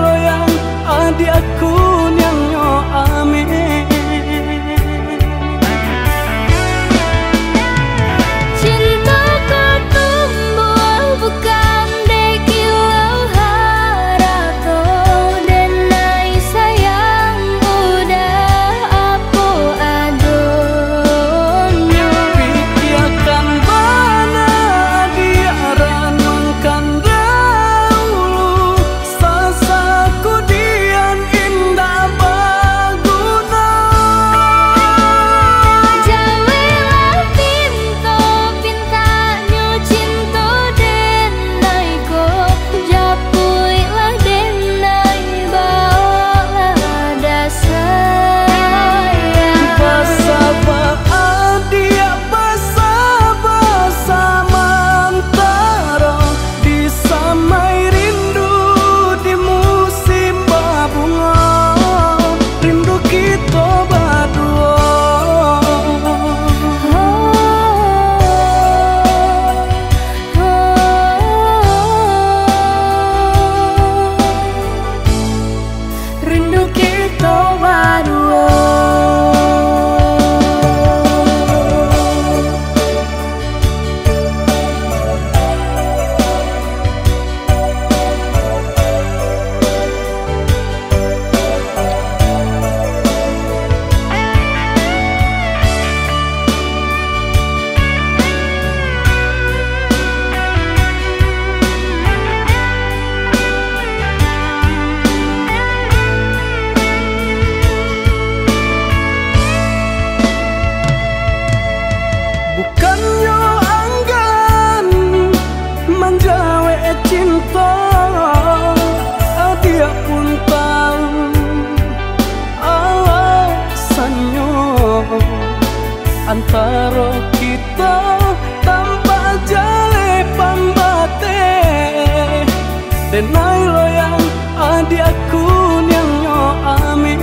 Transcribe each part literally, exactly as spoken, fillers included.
loyang adi aku nyanyo ame. Bukannya anggan menjawe cinta, dia pun tahu alasannya. Antara kita tanpa jale pambate, denai loyang adi aku nyanyo ame.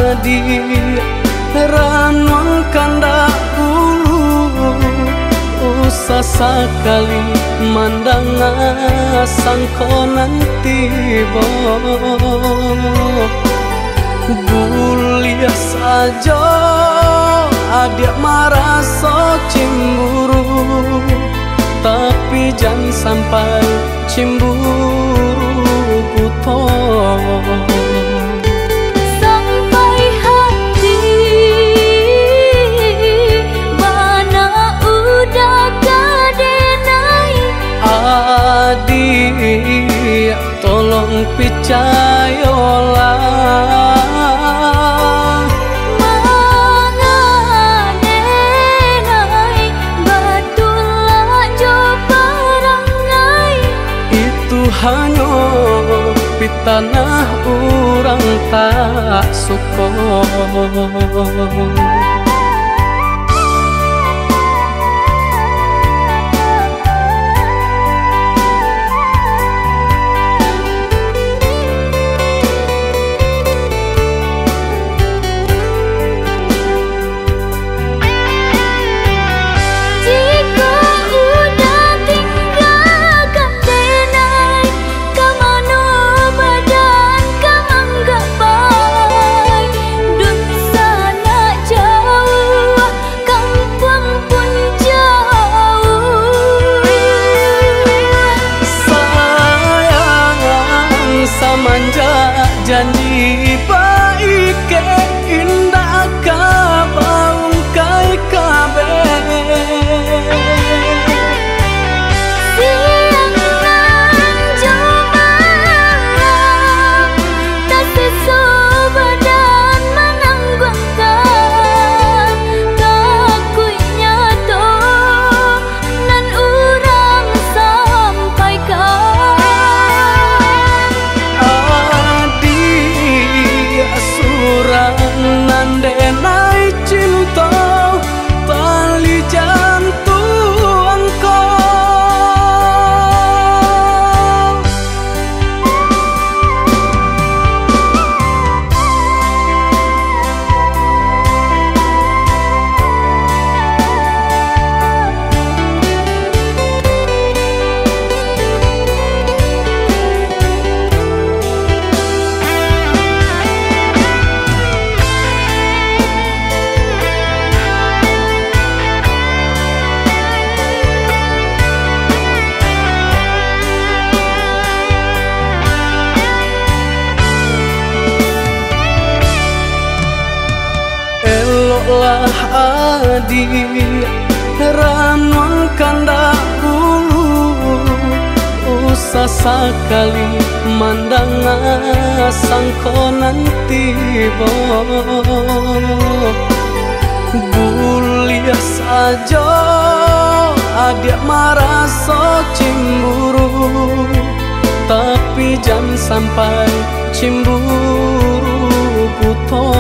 adi ranong kandak ulu usah sekali mandang sangkonan tiba bulia saja adik marah so cemburu tapi jangan sampai cemburu buto sampai hati mana udah kadenai adik tolong percayalah hanya pitanah orang tak suka janji baik ke indah kabaung kai kabe siang nan jumalang tak sesu badan menanggungkan kakuinya to nan urang sampaikan nandenai cinta tali jantung kau lah adik ranong kandak ulu usah sekali mandang sangkonan tiba bulia saja adik marah so cemburu tapi jangan sampai cemburu buto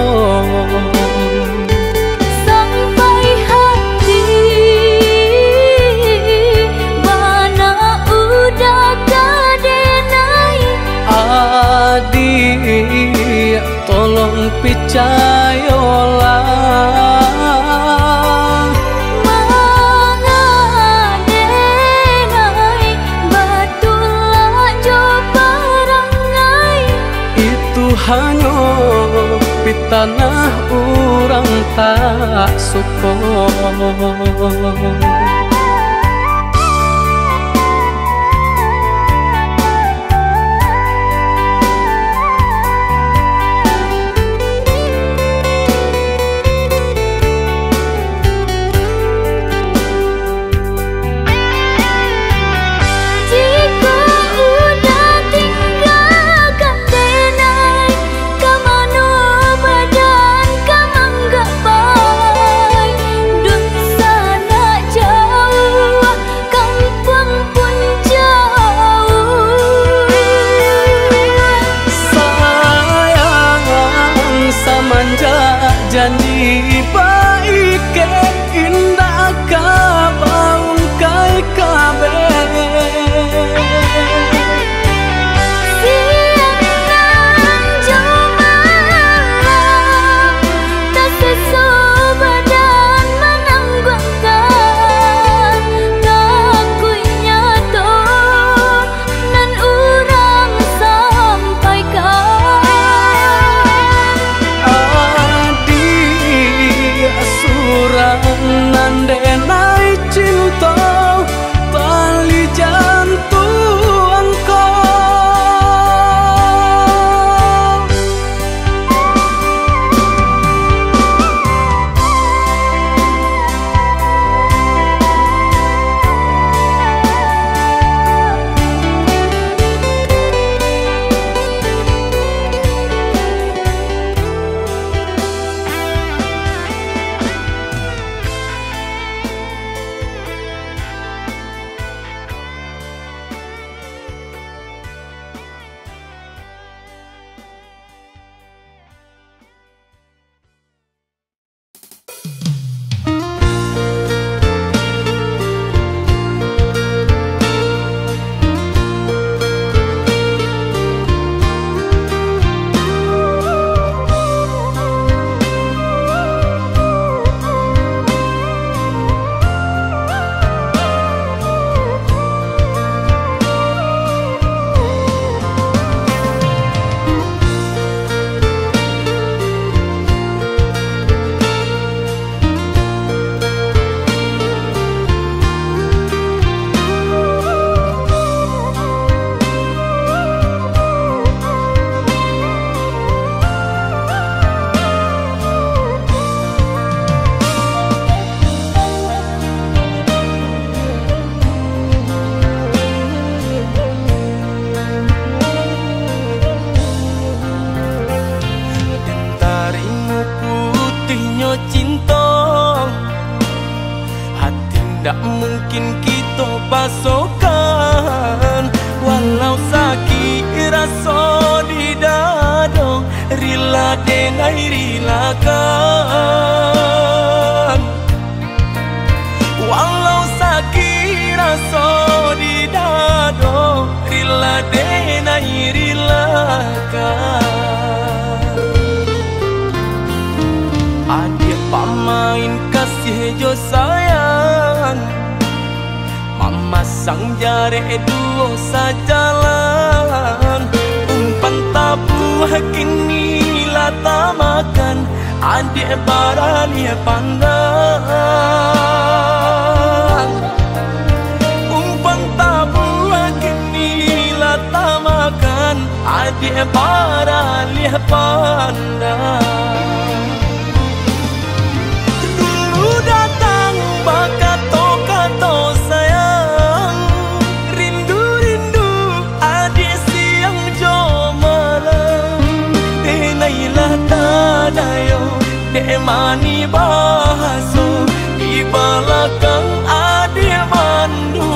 adik tolong percayalah mengadenai batulah jo perangai itu hanya pitanah orang tak suka janji baik ke indah kabaung kai kabe siang nan jumalang nyo cinta, hati ndak mungkin kita pasokan. Walau sakit rasa di dada, rila denai rilakan. Walau sakit rasa di dada, rila denai rilakan. Adik pamain kasih jo sayang, mama sang jare duo sajalan. Umpan tabuh kini lata makan, adik baralia pandang. Umpan tabuh kini lata makan, adik baralia pandang. Dulu datang bakato-kato sayang, rindu-rindu adik siang jo malam. Denailah tadayo, dek mani bahaso, di belakang adik mandu.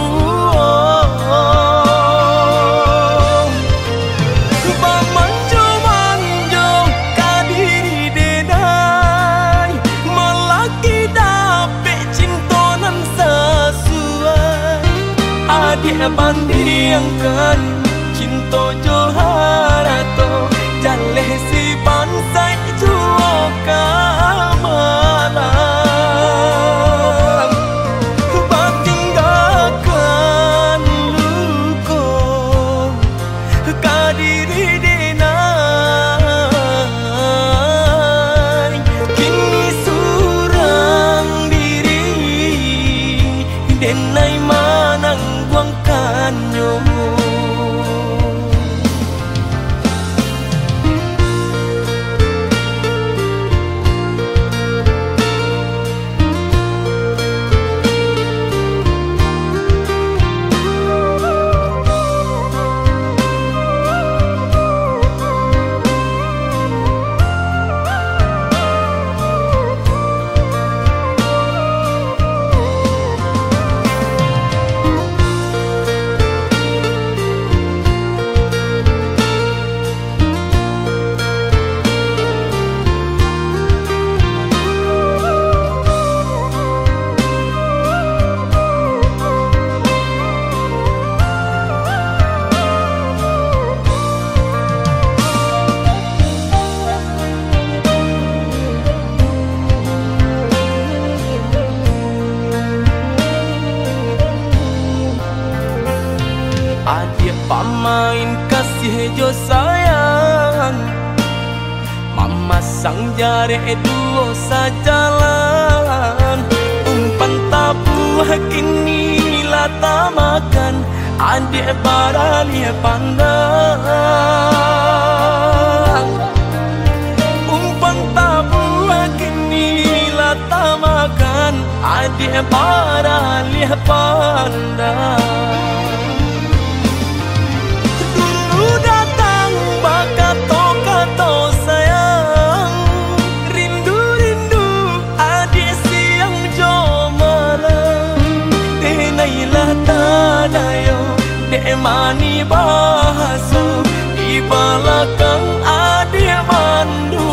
Bamanjo-manjo kadiri denai, melaki dapet cintonan sesuai. Adik bandingkan cinta joharato, jaleh si bansai juo kamalan. Batinggalkan luko kadiri denai, kini surang diri denai manang guangkanyo. Adik pamain kasih jo sayang, mama sang jare duo sajalan. Umpan tabuh kini lata makan, adik baralia pandang. Umpan tabuh kini lata makan, adik baralia pandang. Datang bakato-kato sayang, rindu-rindu adik siang jo malam. Denailah tadayo, dek mani bahaso, di belakang adik mandu.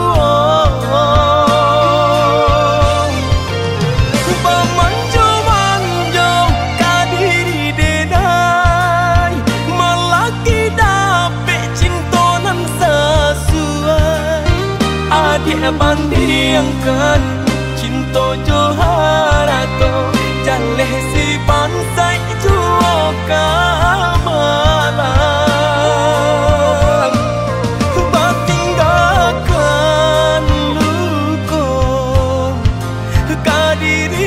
Bamanjo-manjo kadiri denai, melaki dapet cintonan sesuai. Adik bandingkan cinta joharato, jaleh si bansai juo kamalan. Batinggalkan luko kadiri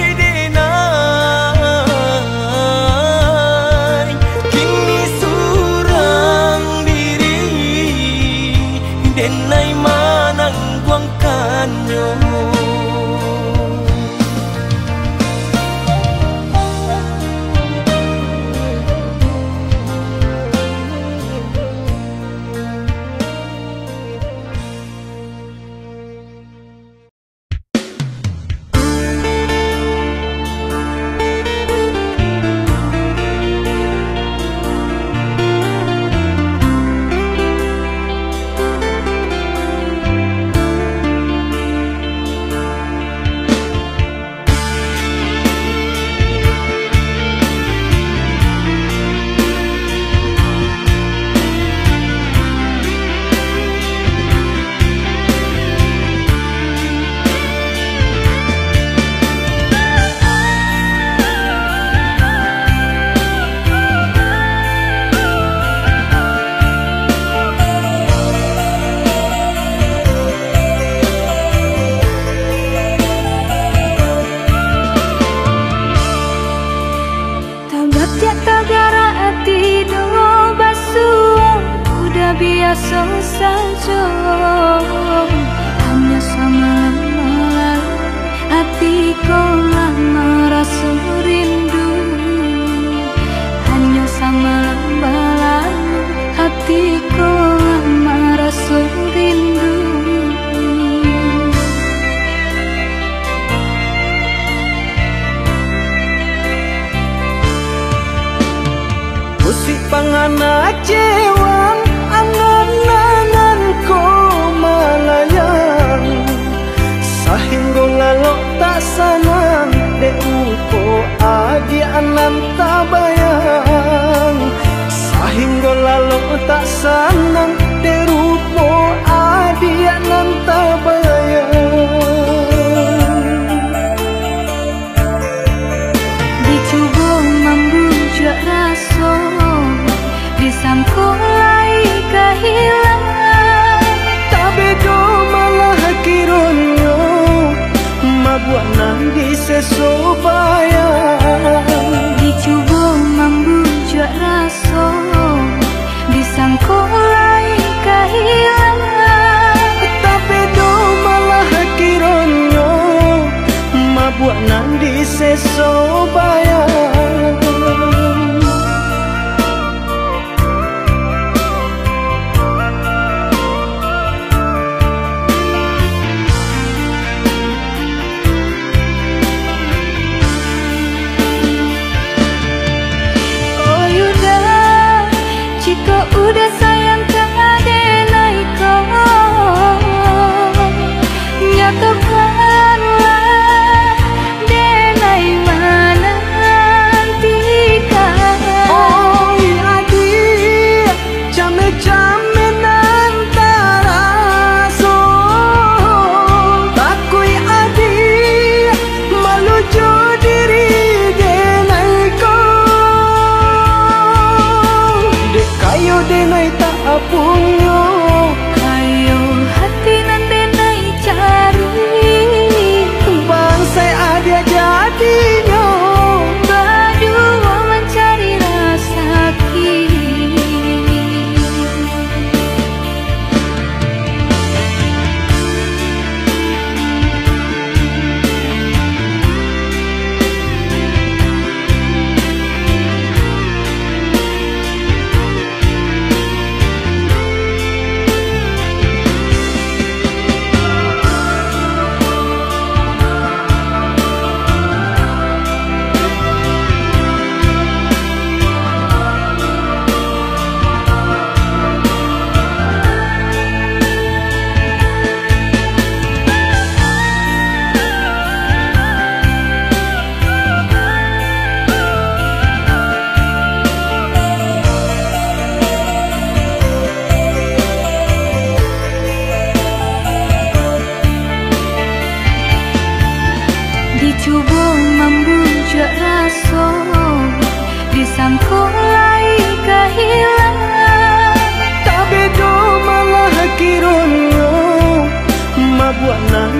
denai, kini surang diri denai manang guangkanyo. saja, hanya semalam hatiku lama rasa rindu, hanya semalam hatiku lama rasa rindu. Musik pangana cewang angan-angan ko malayang, sahinggo lalok tak sanang de upo adi anan tabayang, sahinggo lalok tak sanang de rupo adi anan tabayang. Dicoba membujuk rasa, disangkulai kehilangan, tapi do malah kironyo mabuat nang disesobayang. dicoba membujuk rasa, disangkulai kehilangan, Tapi do malah kironyo mabuat nang disesobayang. oh yuda, jika udah sayang keadenai kau, nyatakanlah denai mana nantikan. Oh adik, came-came nantara so, takui adik malujo diri denai ko, dek kayo denai tak apunyo. Kayo hati nan denai cari, Bangsai ada jadinya, berdua mencari rasa kini. Dicoba membujuk rasa, disangkulai kehilangan, tapi do malah kironyo mabuat nang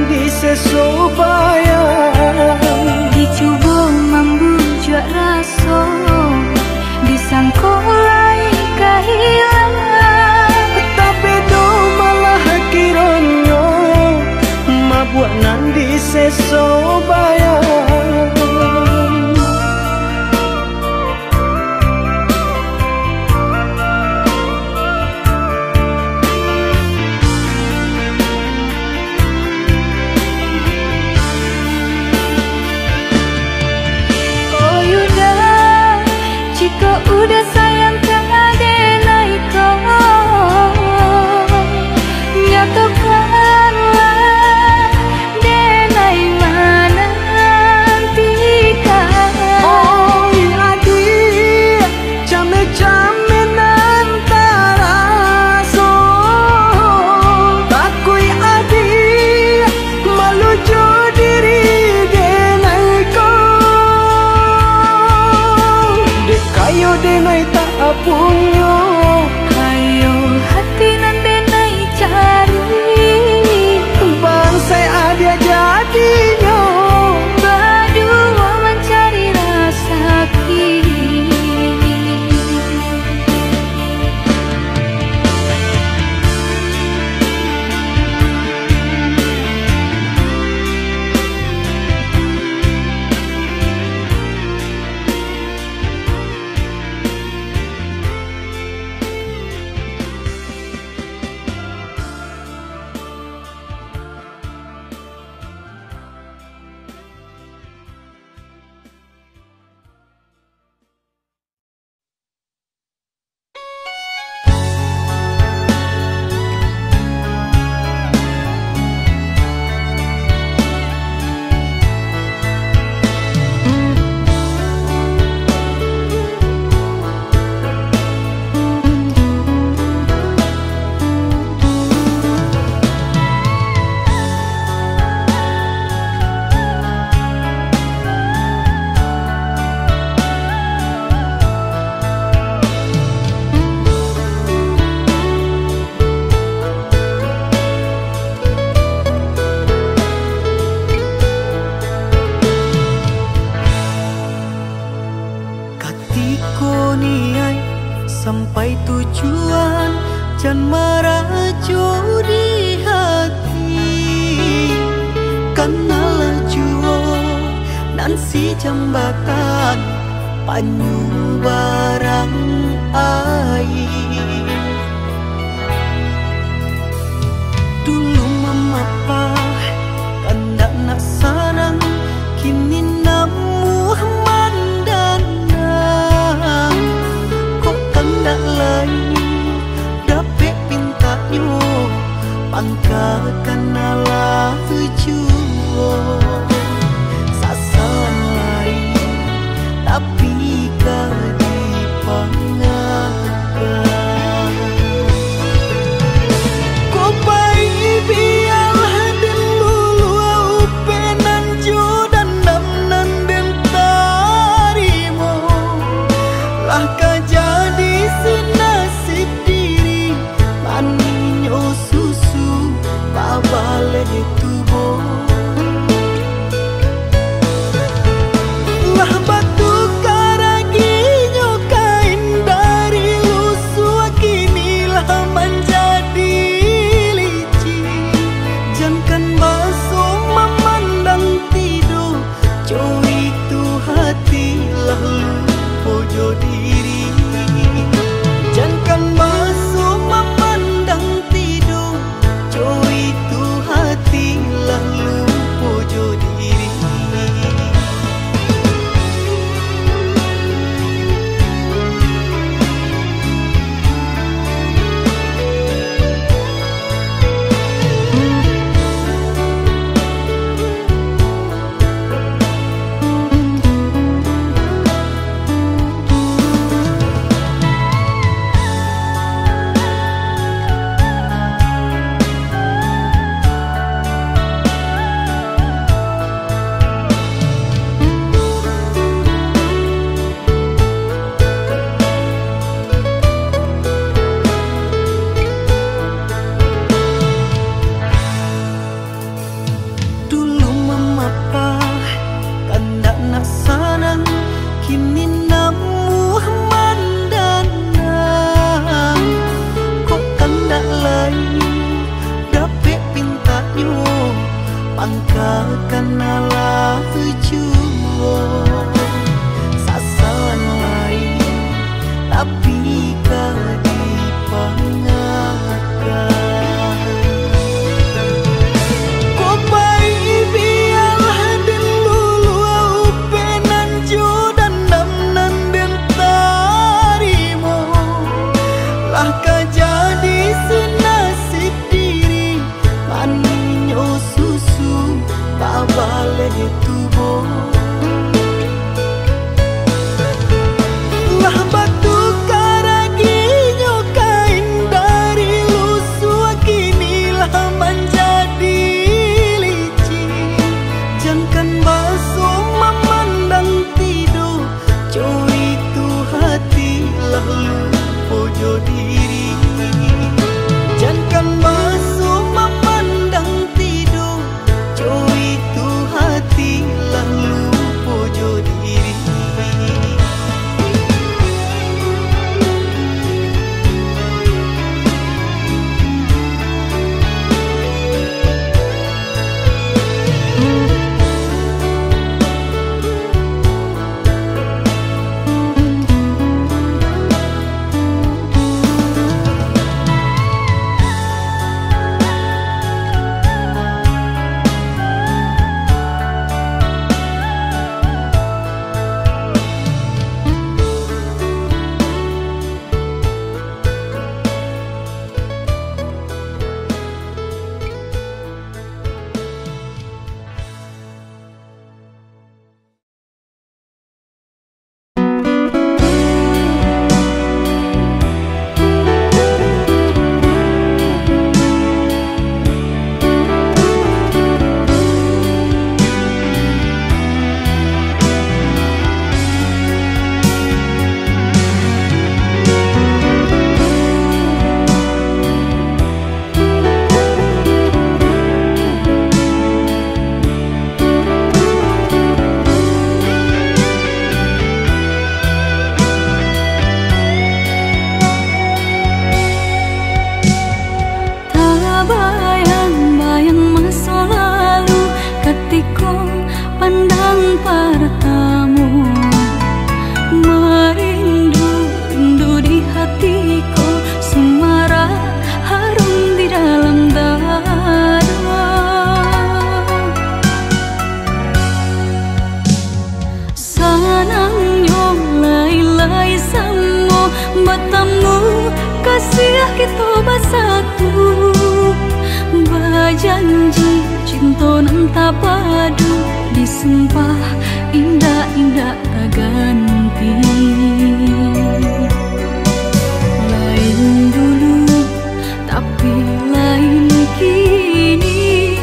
disesobayang. dicoba membujuk rasa, disangkulai kehilangan, Tapi do malah kironyo mabuat nang disesobayang. oh yuda, jika udah sayang keadenai kau, nyatakanlah denai mana nantikan. Oh adik, came-came nantara so, takui adik malujo diri denai ko, dek kayo denai tak apunyo. Kayo hati nan denai cari, Bangsai ada jadinya, berdua mencari rasa kini. sampai tujuan jan merajo di hati karena lajuo nansi jambatan panyu barang air dulu memapa kandak nak sarang kini namu mandana kok kandak lain dapet pintanyo pangkakan ala juo sasaran lain tapi kadi pangakan kok bayi biar hadir lulu upenan jodan damnan den tarimo lah kajadi sinasib diri maninyo susu babale tubo lah batu karaginyo kain dari lusu kinilah menjadi licin jangan basuh memandang tidur jauh itu hati lalu pojo diri jangan basuh memandang tidur jauh itu hati lalu pojo diri dulu memapa kandak nak sanang kini namu mandana kok kandak lain dapet pintanyo pangkakan ala juo sasaran lain tapi kadi pangakan babale tubo lah batu karaginyo kain dari lusu kinilah menjadi licin jangan basuh memandang tidur jauh itu hati lalu pojo diri jangan basuh memandang tidur jauh itu hati kita bersatu, berjanji cinta nan tak padu, disumpah indah-indah tak ganti. Lain dulu tapi lain kini,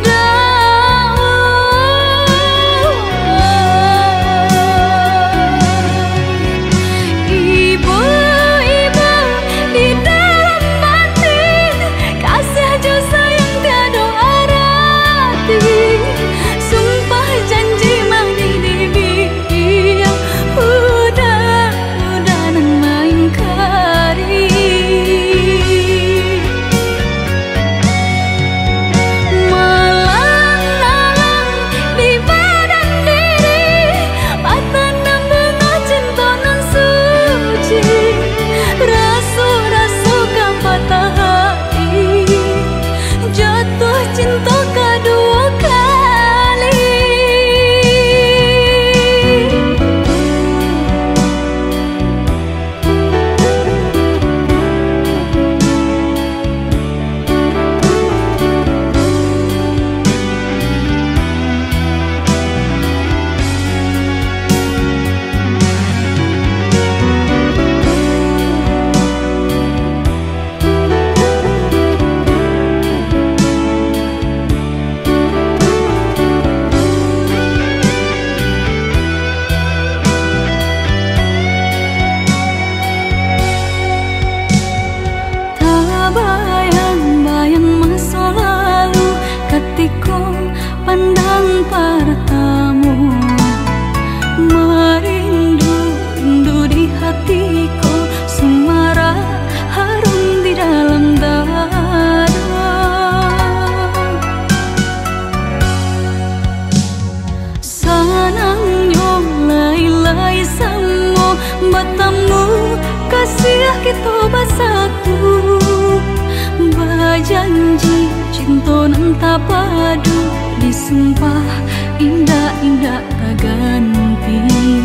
pandang pertama merindu-rindu di hatiku, semarak harum di dalam dada. Sanangnya lai-lai sama bertemu, kasih kita bersatu, berjanji cinta nan tak padu, disumpah indah-indah tak ganti.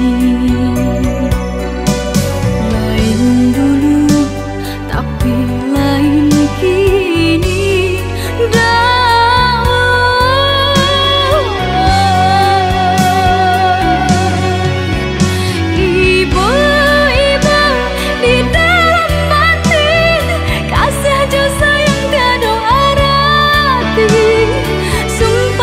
Lain dulu tapi lain kini, ibu-ibu di dalam batin, kasih aja sayang tiada arti, sumpah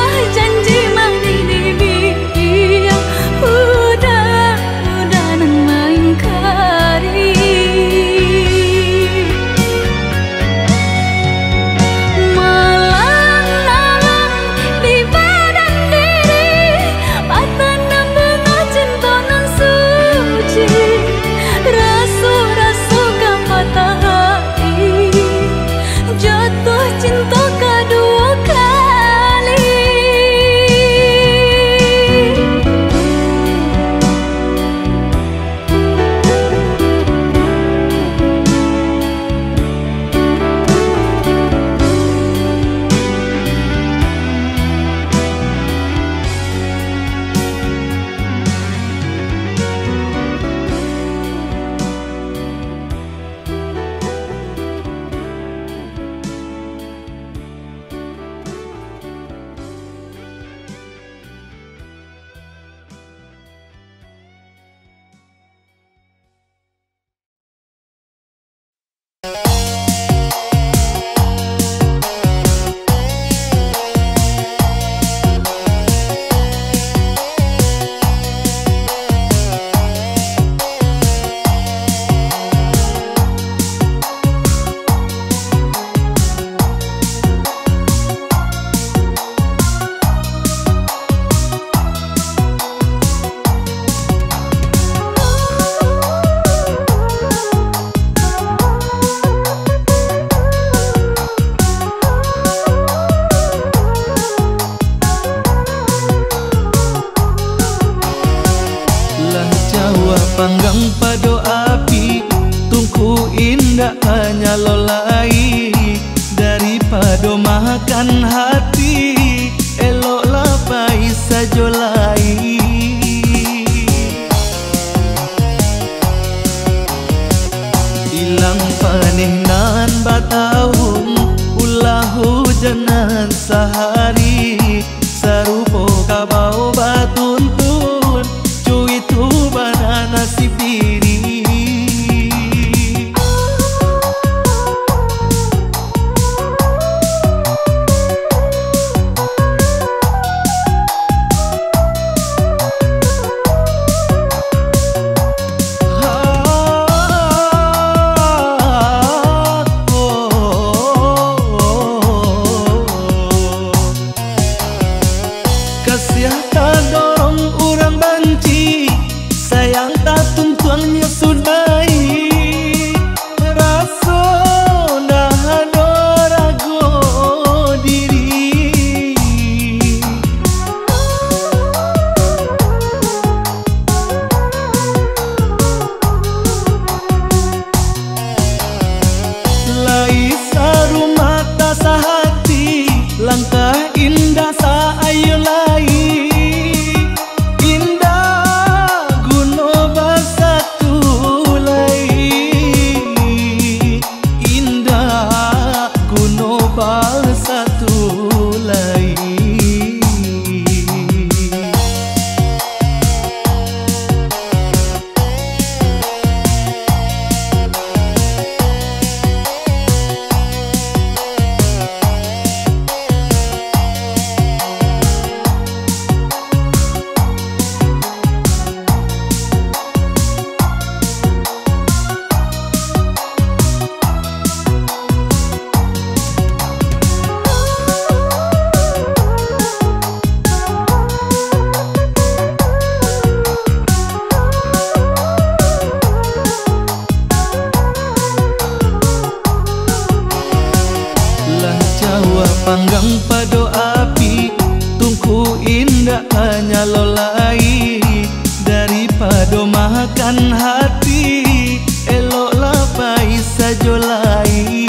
dengan hati, eloklah baik sajolai.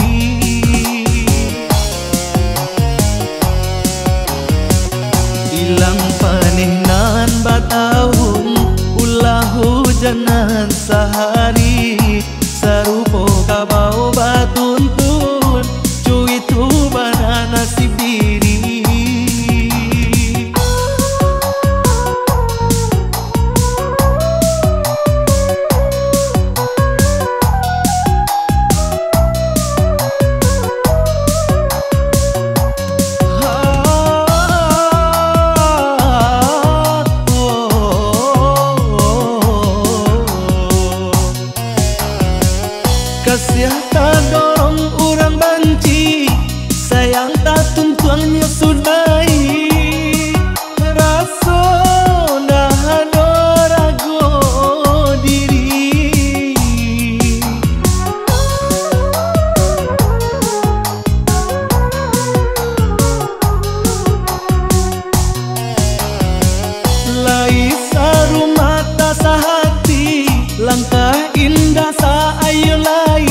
Ilang panihnan batahun, ulah hujanan sehari, sarupo kabau batuntun, cuit rubana nasib diri. Kasih tak dorong orang banci, sayang tak tuntuannya sudai. Rasa dah ada ragu diri. Lai saru mata sahati, langkah indah sa ayu lai.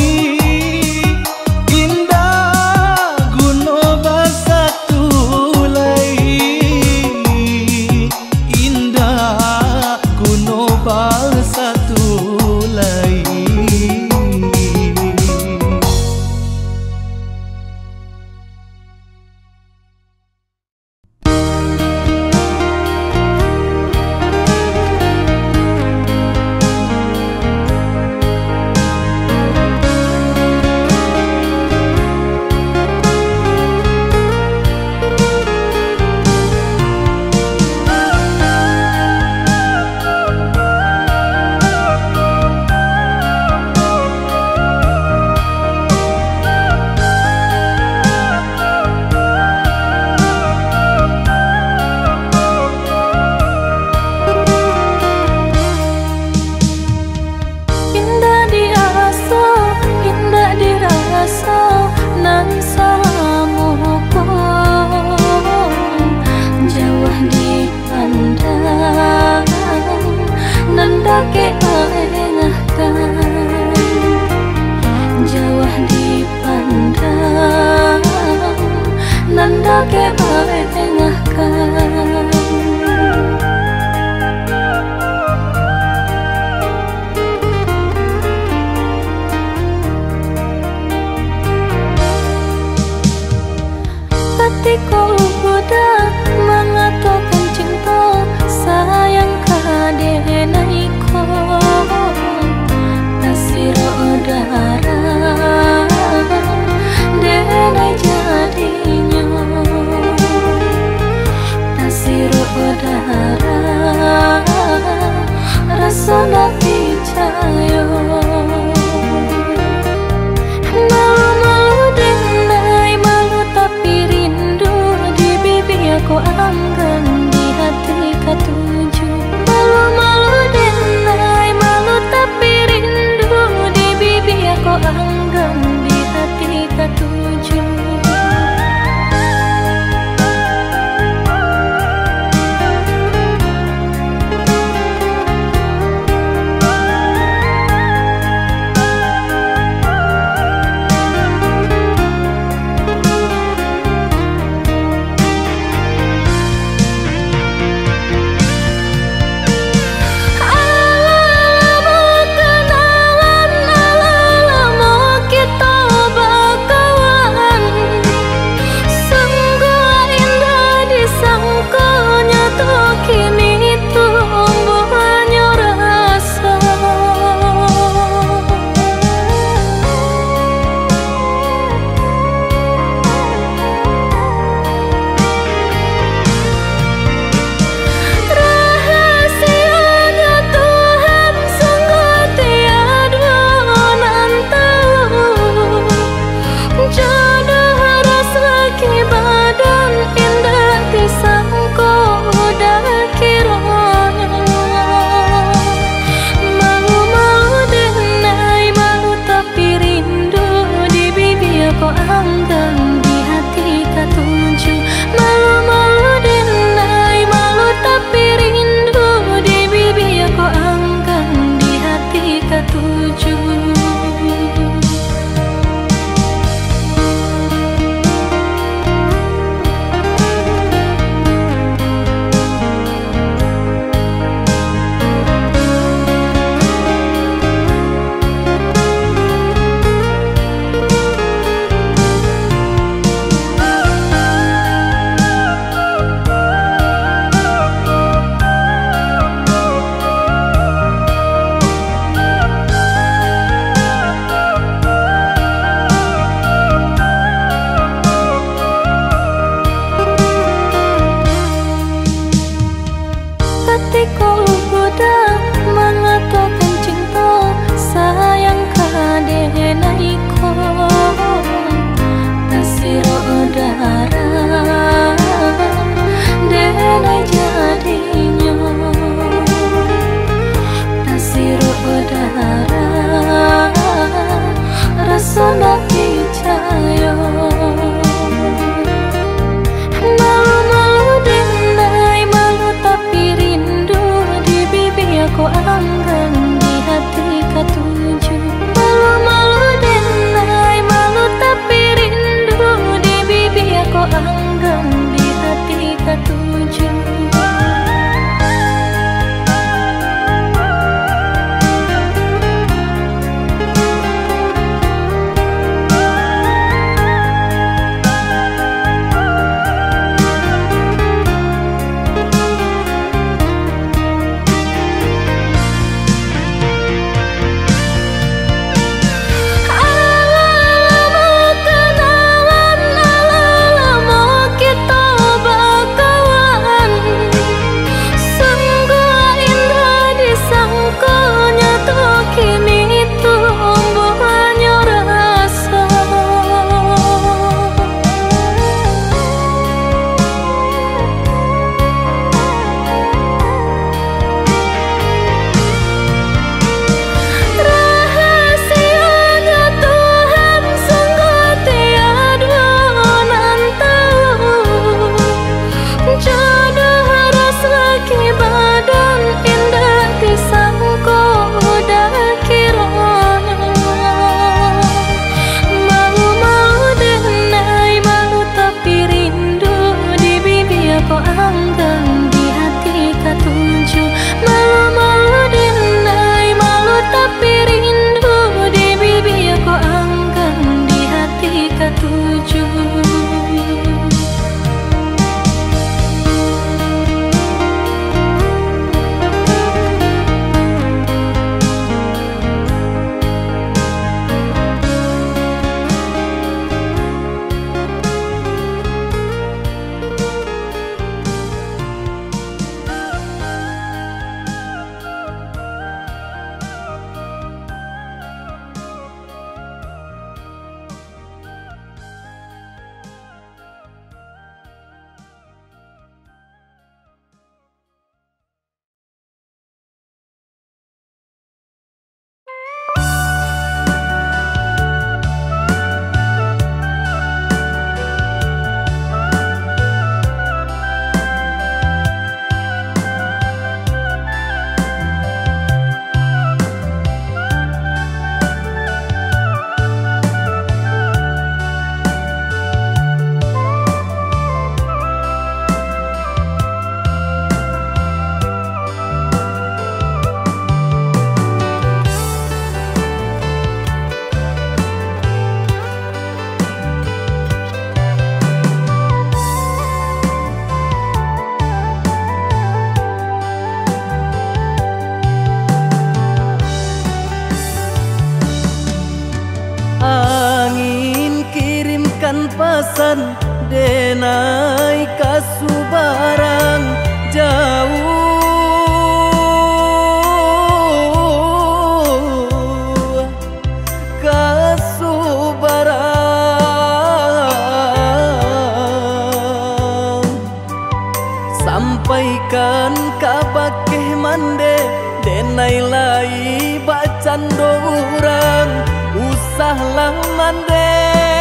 sampaikan kabakeh mande denai lai bacando urang usahlah mande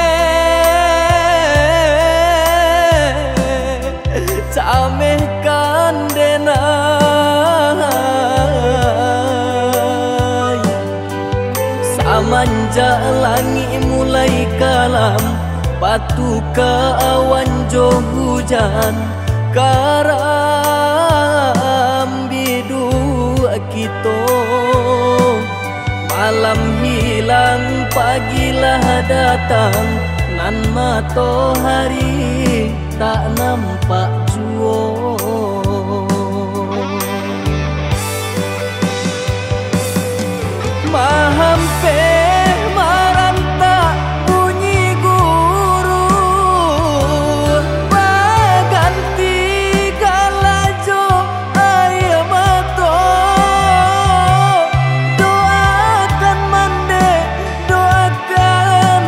camehkan denai samanja langit mulai kalam batu ke awan jo hujan karam bidu kita malam hilang pagilah datang nan matahari tak nampak jua mahampe maranta bunyi guru baganti kalajo ayam mato doakan mande doakan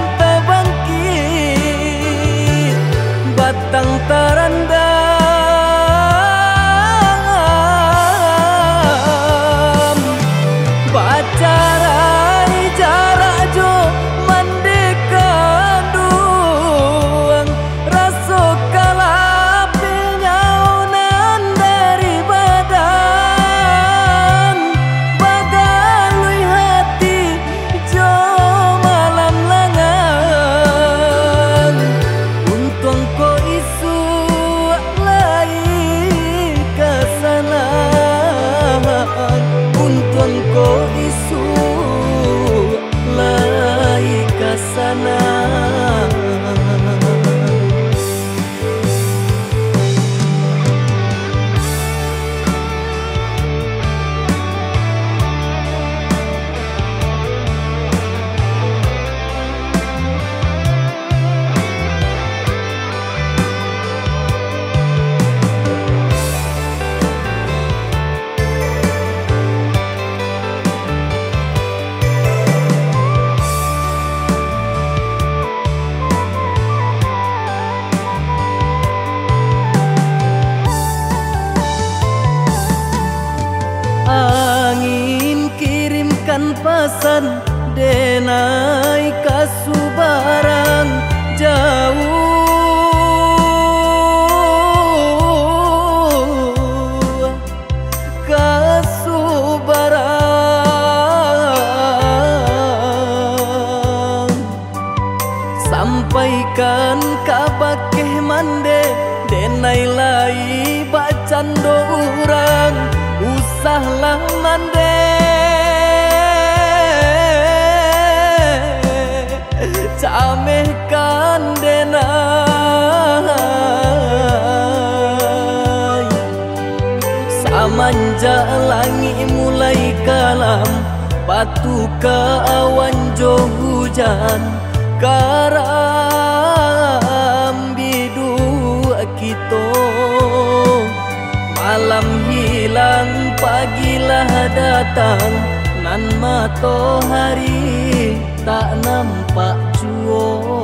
tabangkit batang tarandam bacarai jarak jo mandekan duang raso kalapil nyaunan dari badan bagalui hati jo malam langan untung ko isu lai kesana untung ko isu lai kesana angin kirimkan pesan denai kasubaran jauh kasubaran sampaikan kabakeh mande denai lai bacando urang usahlah mande camehkan denai samanja langit mulai kalam batu ke awan jo hujan karam bidu kita malam hilang pagilah datang nan matahari tak nampak jua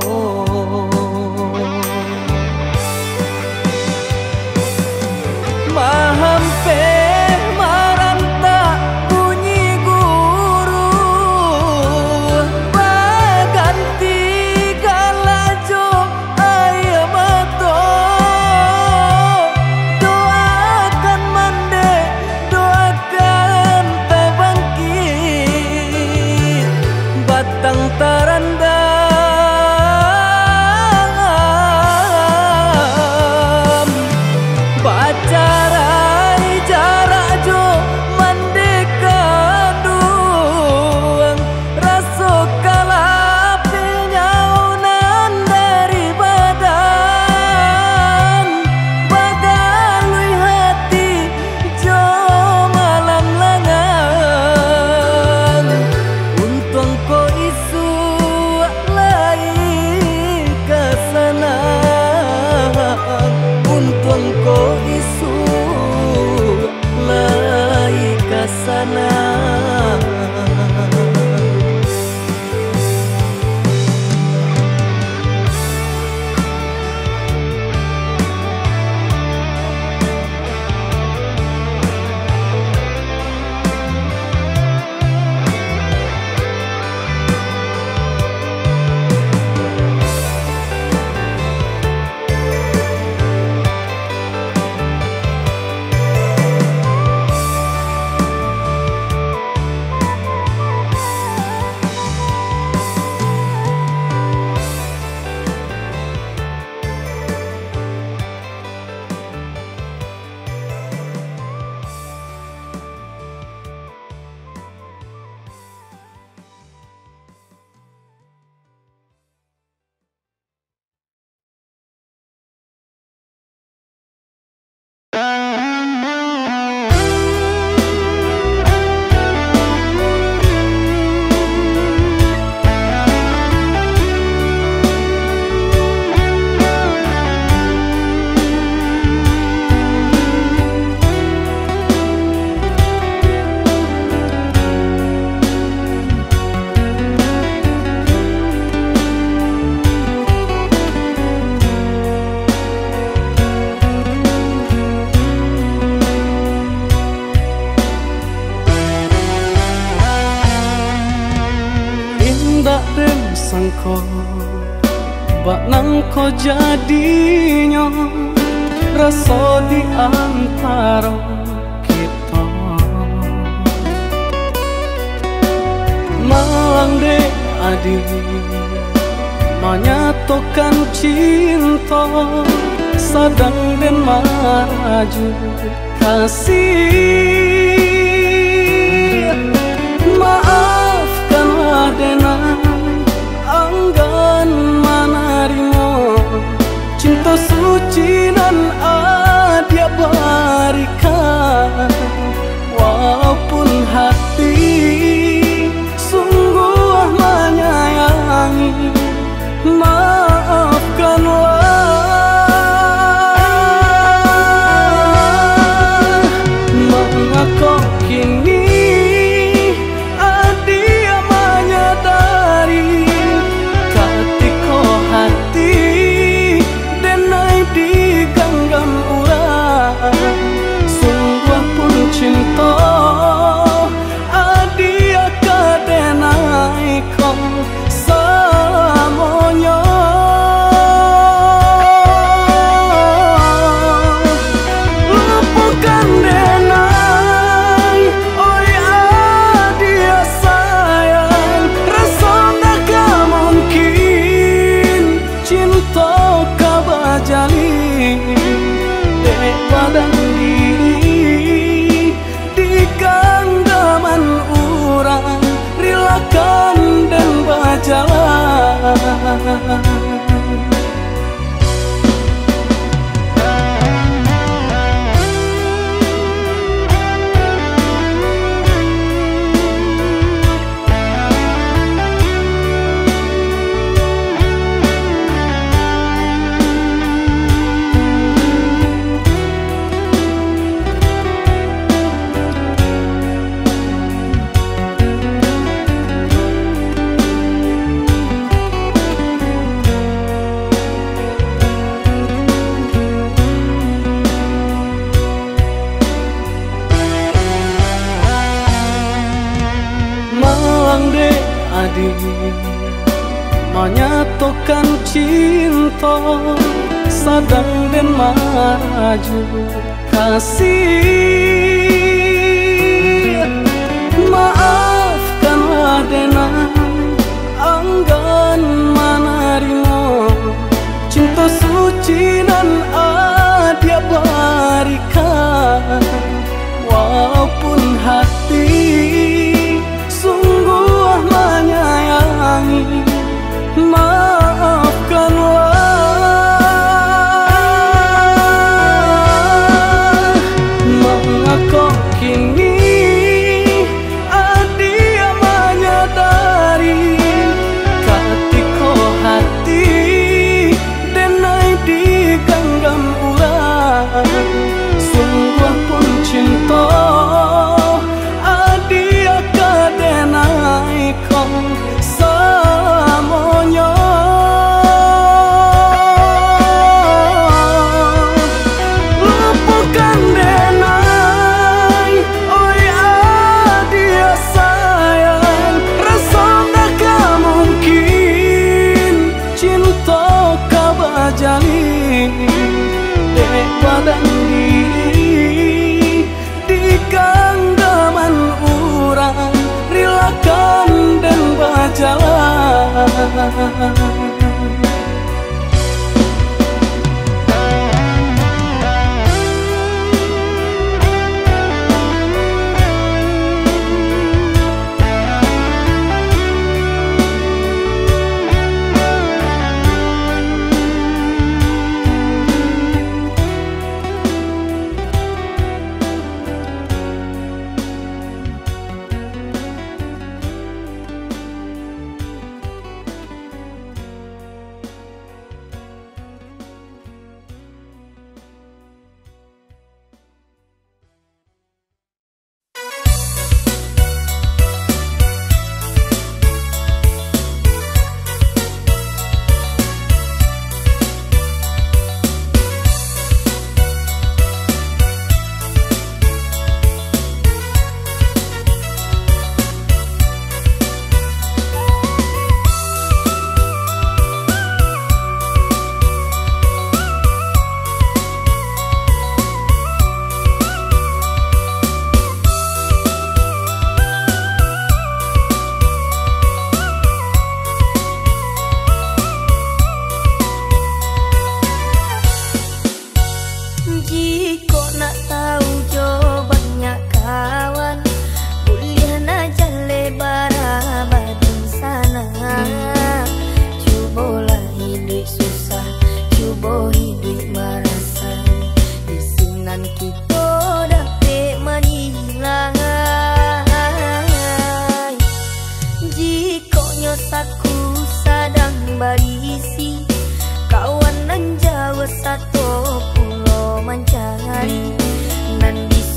mahampe maranta bunyi guru baganti kalajo ayam mato doakan mande doakan tabangkit batang tarandam sangko bak nang ko jadinya rasa di antara kita. Malang dek adik menyatukan cinta sadang dan maraju kasih. Maafkanlah denai anggan manarimo cinta suci dan adia berikan. Walaupun hati sungguh menyayangi, maafkanlah. Mengapa kini adia menyadari ketika hati denai digenggam urang. Sungguh pun cinta adia kadenai kau selamanya. Lupakan denai, oi adia sayang, rasa tak mungkin cinta kau bajali dek badan diri di genggaman urang. Rilakan dan berjalan. Malang dek adik menyatukan cinta sadang dan maraju kasih. Maafkanlah denai anggan manarimo cinta suci dan adia berikan. Walaupun hati sungguh menyayangi, maafkanlah. Mengapa kini adia menyadari ketika hati denai digenggam urang. Sungguh pun cinta adia kadenai kau selamanya. Lupakan denai, oi adia sayang, rasa tak mungkin cinta kau bajali dek badan diri di genggaman urang. Rilakan dan berjalan.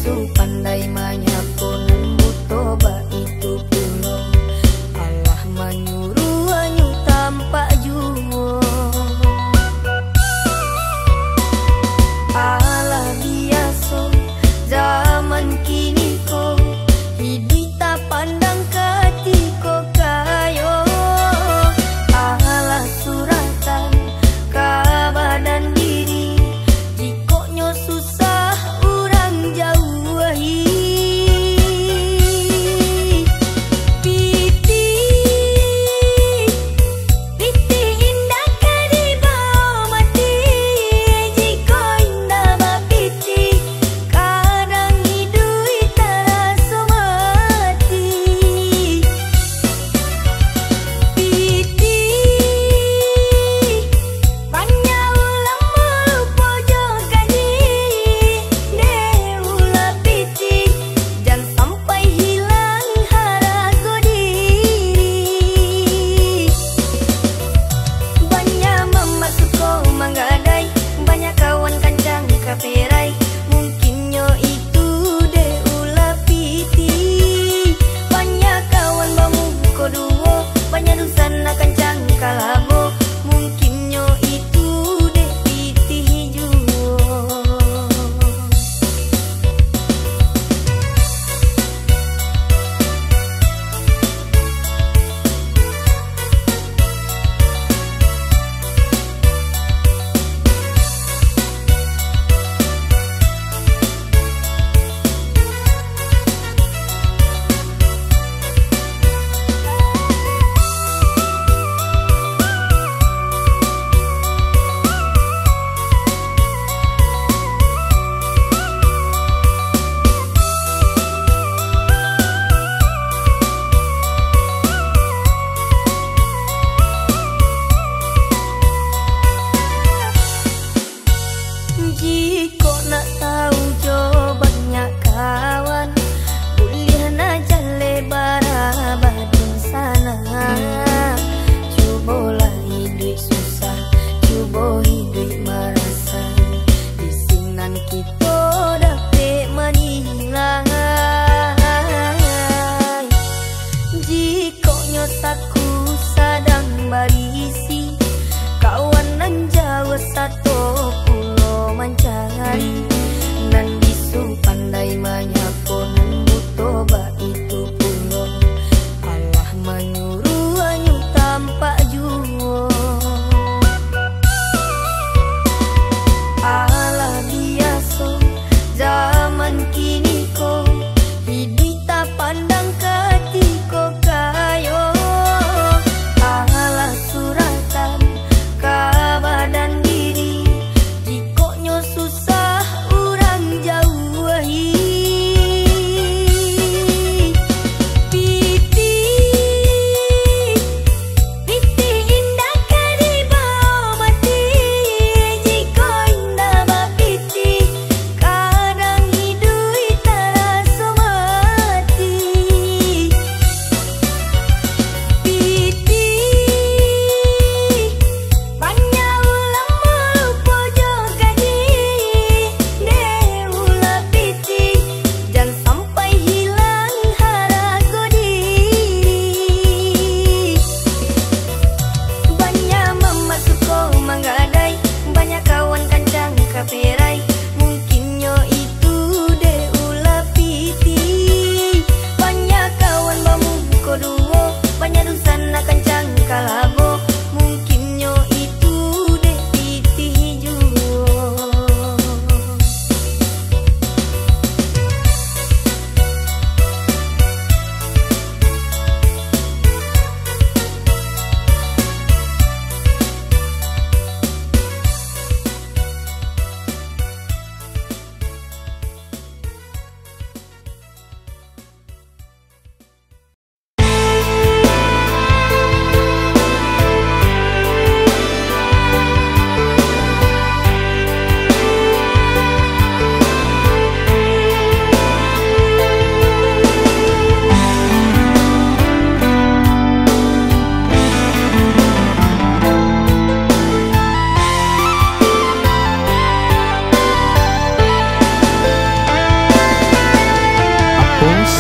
itu pandai manyakonan butoba itu pulo. Allah menyuruh anyu tanpa juwo. Ala biasa zaman kini ko hidup tak pandang ketiko kayo. Ala suratan kabadan diri jikoknya susah urang jauhi.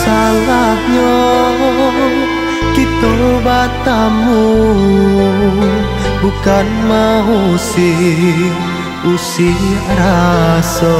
salahnya kita batamu, bukan mau sih usir rasa.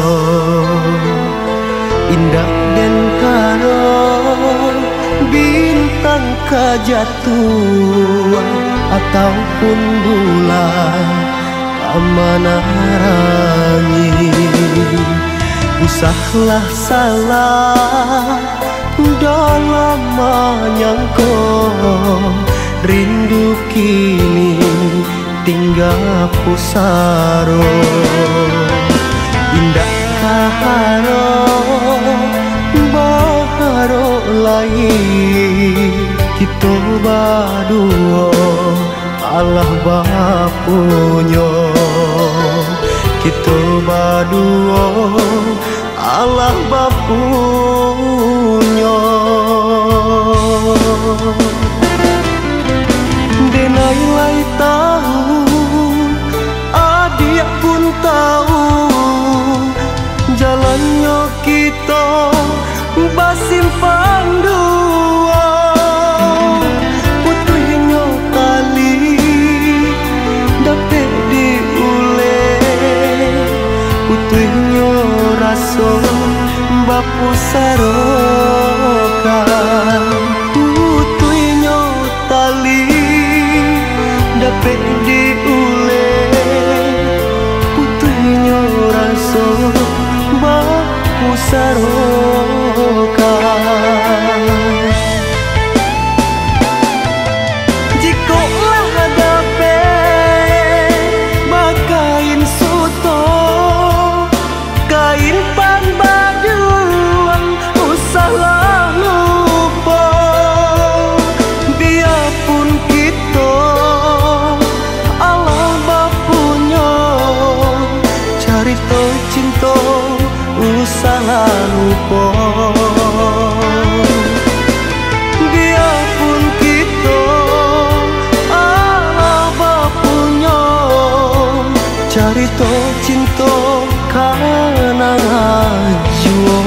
Indah dan karo bintang kejatuhan ataupun bulan kemana rangi. Usahlah salah dalam menyangka, rindu kini tinggal pusaro. Indah kaharo baharo lain kita berdua Allah bapunya. Kita berdua Allah bapunya. Denai tahu, adik pun tahu, jalannya kita bersimpang dua. Putihnya kali dapat diulih, putihnya rasa bapu sarokan. Putihnya tali dapat diulih, putihnya rasa bapu sarokan. Jikolah dapat makain soto, kain pan baduang usahlah lupa. Biarpun kita Allah bapunya, carita cinta usahlah lupa. Biarpun kita Allah bapunya, carita cinta karena jua.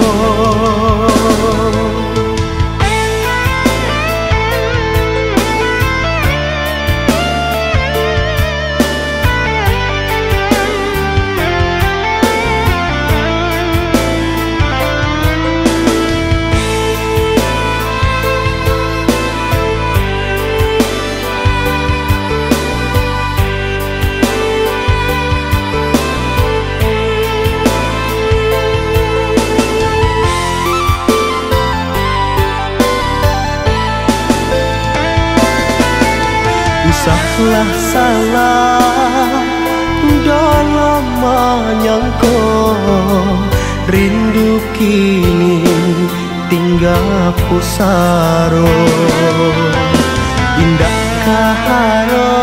Usahlah salah dalam menyangka, rindu kini tinggal pusaro. Indah kaharo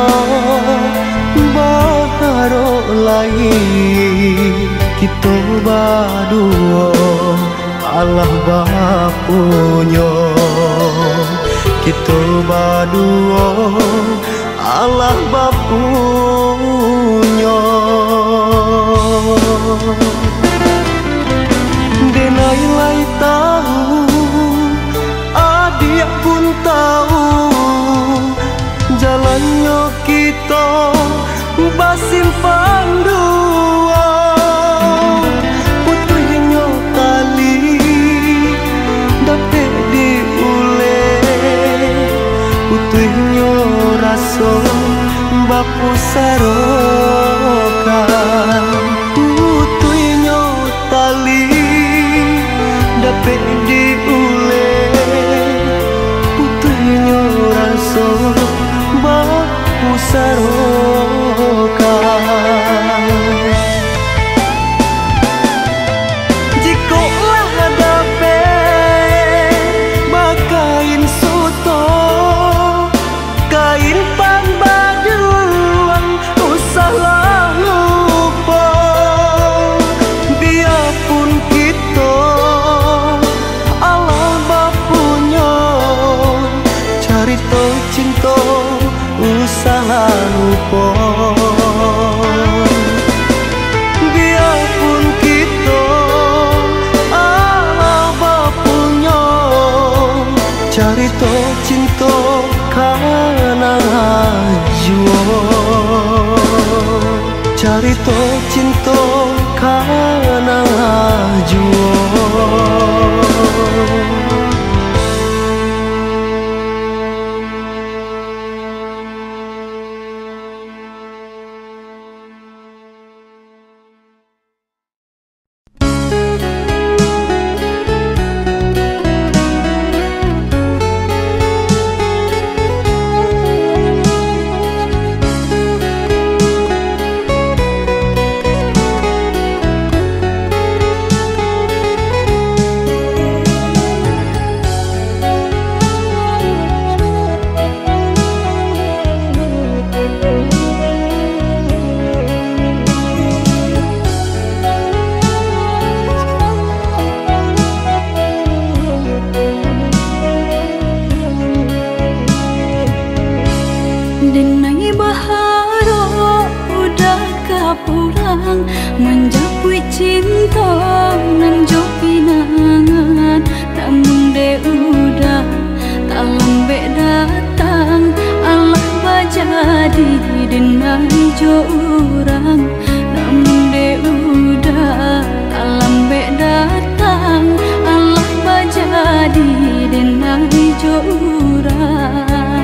baharo lain kita berdua Allah bapunya. Kita berdua Allah bapunya. Denai tahu, adik pun tahu, jalannya kita bersimpang dua. Putihnya kali dapat diulih, putihnya rasa bapu sarokan. Putihnya tali dapat diulih, putihnya rasa bapu sarokan. Jikolah dapat makain soto, kain pan baduang usahlah lupa. Biarpun kita Allah bapunya, carita cinta usahlah lupa. Carito cinta kana juo, carito cinta kana juo. Menjapui cinta nan jo pinangan, namun de udah tak lambe datang. Allah bajadi denai jo urang, namun de udah tak lambe datang. Allah bajadi denai jo urang.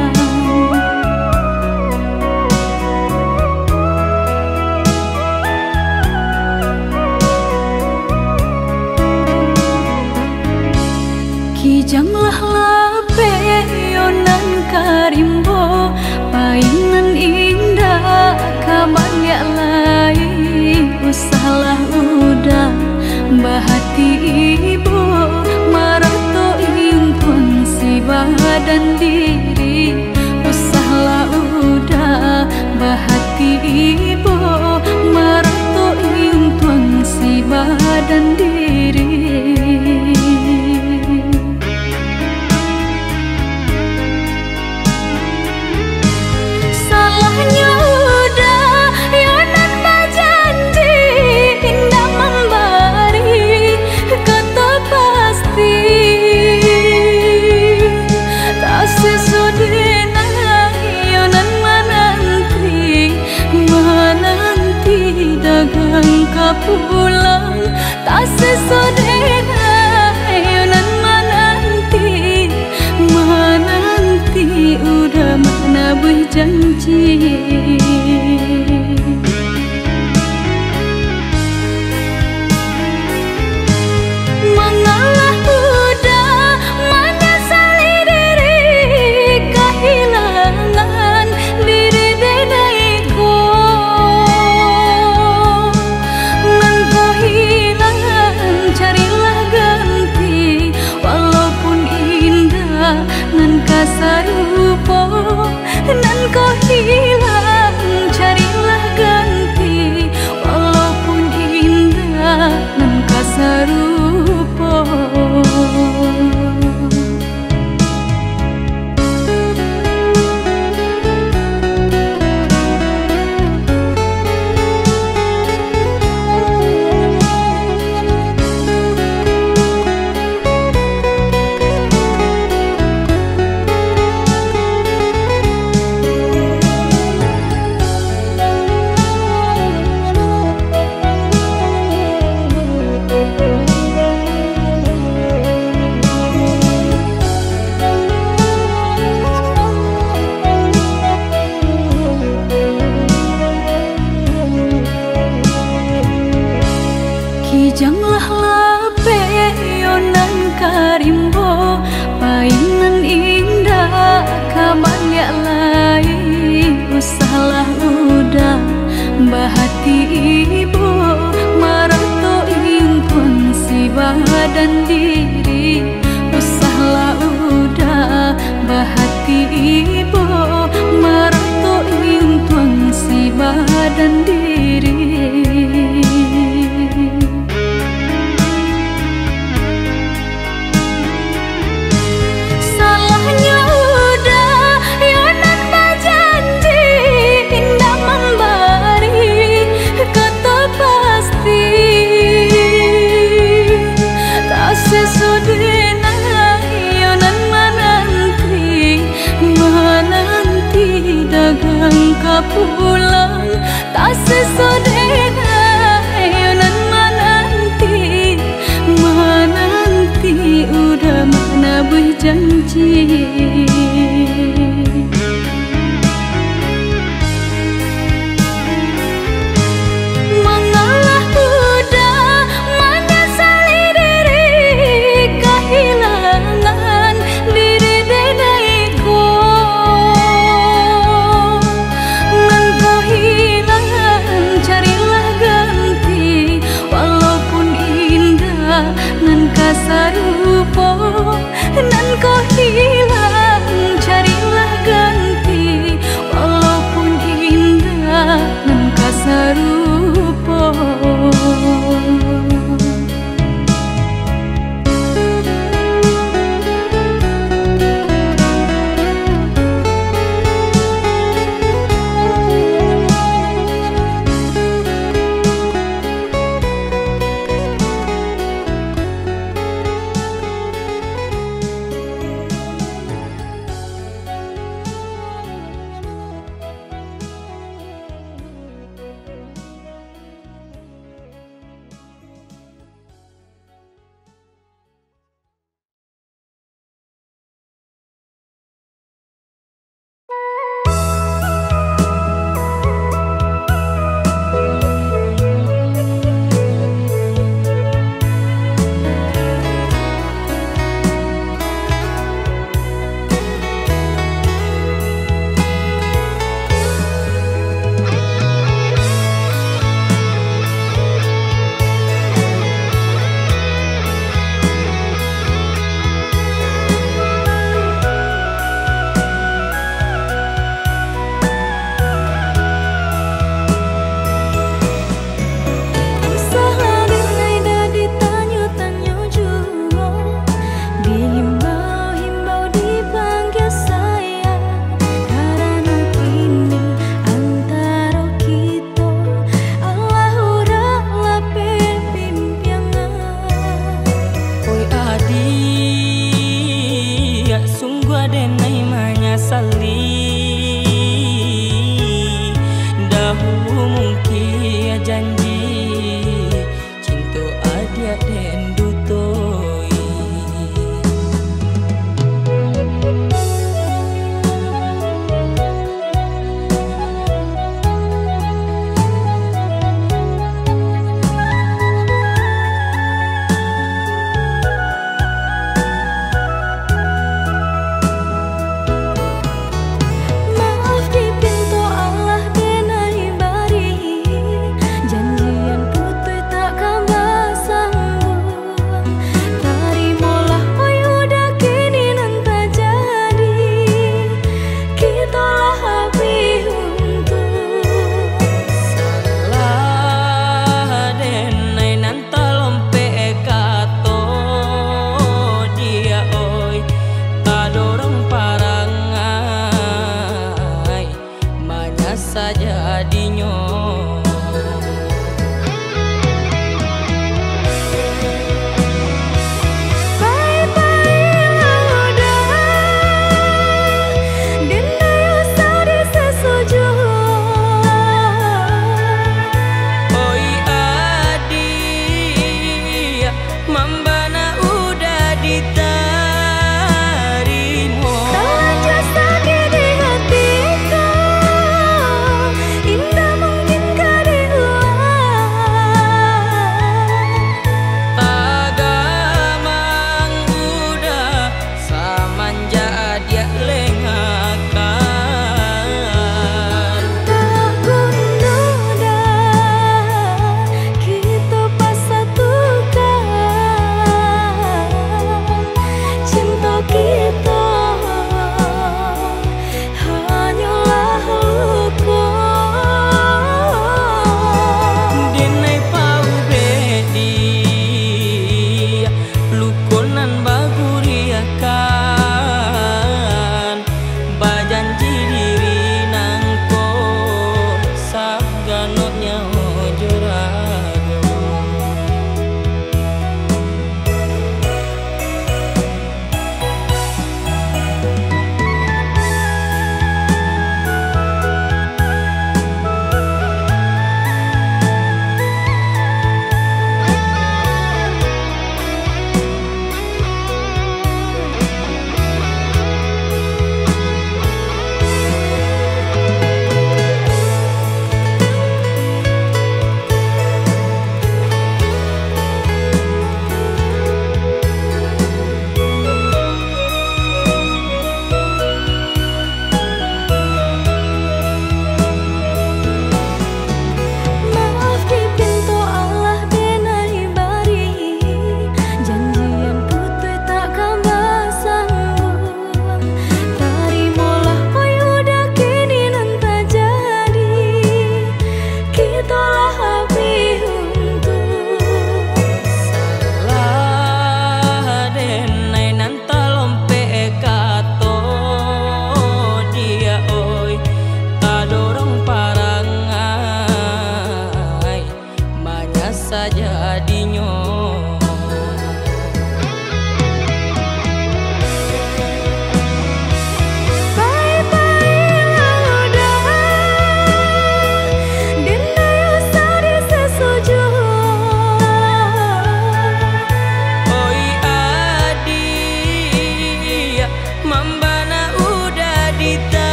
Jamlah lape yonan karimbo, painan indah kabangya lain. Usahlah udah bahati ibu, marato impun si badan diri. Usahlah udah bahati ibu, marato impun si badan diri. Pulang tak sesodena yonan menanti, menanti udah mana berjanji. Mengalah udah menyesali diri, kehilangan diri denaiku. Nan kasarupo nan ko hilang. pulang tak sesodera ayo nan menanti menanti udah mana berjanji. Sarupo nan ko hilang